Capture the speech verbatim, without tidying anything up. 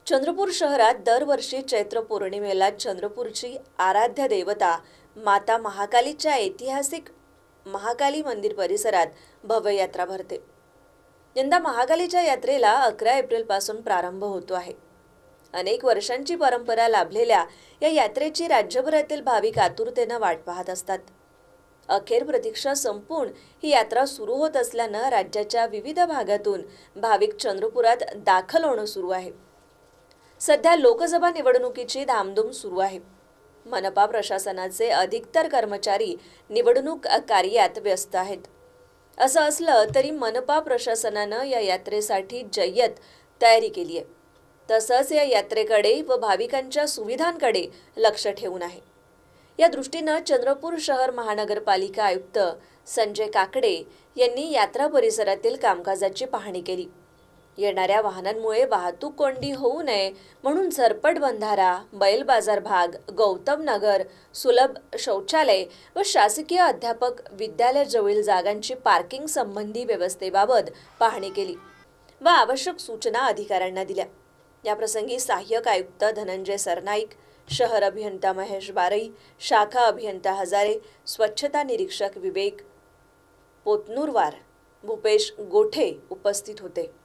चंद्रपूर शहरात दरवर्षी चैत्र पौर्णिमेला चंद्रपूरची आराध्य देवता माता महाकालीच्या ऐतिहासिक महाकाली मंदिर परिसरात भव्य यात्रा भरते। यंदा महाकालीच्या यात्रेला अकरा एप्रिल पासून प्रारंभ होतो आहे। अनेक वर्षांची परंपरा लाभलेल्या या यात्रेची राज्यभरातील भाविक आतुरतेने वाट पाहत असतात। अखेर प्रतीक्षा संपून ही यात्रा सुरू होत असल्याने राज्याच्या विविध भागातून भाविक चंद्रपुरात दाखल होणं सुरू आहे। सध्या लोकसभा निवडणुकीची धामधूम सुरू आहे। मनपा प्रशासनाचे अधिकतर कर्मचारी निवडणूक कार्यात व्यस्त आहेत। असं असलं तरी मनपा प्रशासनानं या यात्रेसाठी जय्यत तयारी केली आहे। तसंच या यात्रेकडे व भाविकांच्या सुविधांकडे लक्ष ठेवून आहे। या दृष्टीने चंद्रपूर शहर महानगरपालिका आयुक्त संजय काकडे यांनी यात्रा परिसरातील कामकाजाची पाहणी केली। येणाऱ्या वाहनांमुळे वाहतूक कोंडी होऊ नये म्हणून झरपट बंधारा, बैल बाजार भाग, गौतम नगर, सुलभ शौचालय व शासकीय अध्यापक विद्यालय जवळील जागांची पार्किंग संबंधी व्यवस्थेबाबत पाहणी केली व आवश्यक सूचना अधिकाऱ्यांना दिल्या। या प्रसंगी सहाय्यक आयुक्त धनंजय सरनाईक, शहर अभियंता महेश बारई, शाखा अभियंता हजारे, स्वच्छता निरीक्षक विवेक पोतनूरवार, भूपेश गोठे उपस्थित होते।